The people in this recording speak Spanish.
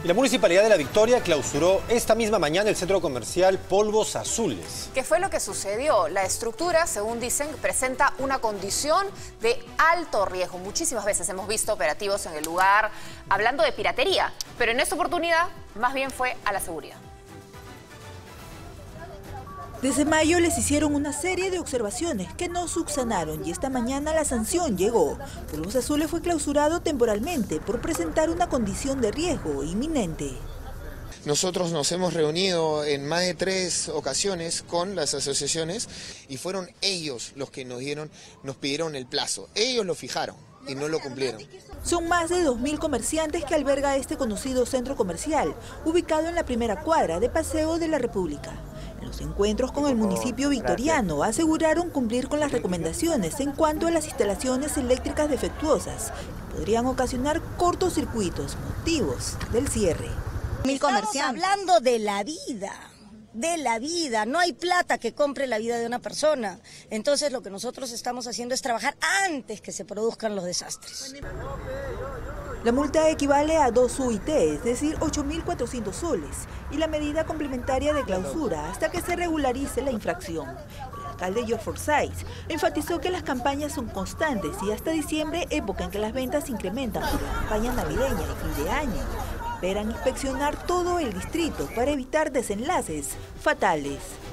Y la Municipalidad de La Victoria clausuró esta misma mañana el centro comercial Polvos Azules. ¿Qué fue lo que sucedió? La estructura, según dicen, presenta una condición de alto riesgo. Muchísimas veces hemos visto operativos en el lugar hablando de piratería, pero en esta oportunidad más bien fue a la seguridad. Desde mayo les hicieron una serie de observaciones que no subsanaron y esta mañana la sanción llegó. Polvos Azules fue clausurado temporalmente por presentar una condición de riesgo inminente. Nosotros nos hemos reunido en más de 3 ocasiones con las asociaciones y fueron ellos los que nos pidieron el plazo. Ellos lo fijaron y no lo cumplieron. Son más de 2.000 comerciantes que alberga este conocido centro comercial, ubicado en la primera cuadra de Paseo de la República. En los encuentros con el municipio victoriano aseguraron cumplir con las recomendaciones en cuanto a las instalaciones eléctricas defectuosas que podrían ocasionar cortocircuitos, motivos del cierre. Estamos hablando de la vida, no hay plata que compre la vida de una persona. Entonces lo que nosotros estamos haciendo es trabajar antes que se produzcan los desastres. La multa equivale a 2 UIT, es decir, 8.400 soles, y la medida complementaria de clausura hasta que se regularice la infracción. El alcalde George Forsyth enfatizó que las campañas son constantes y hasta diciembre, época en que las ventas se incrementan por la campaña navideña y fin de año. Esperan inspeccionar todo el distrito para evitar desenlaces fatales.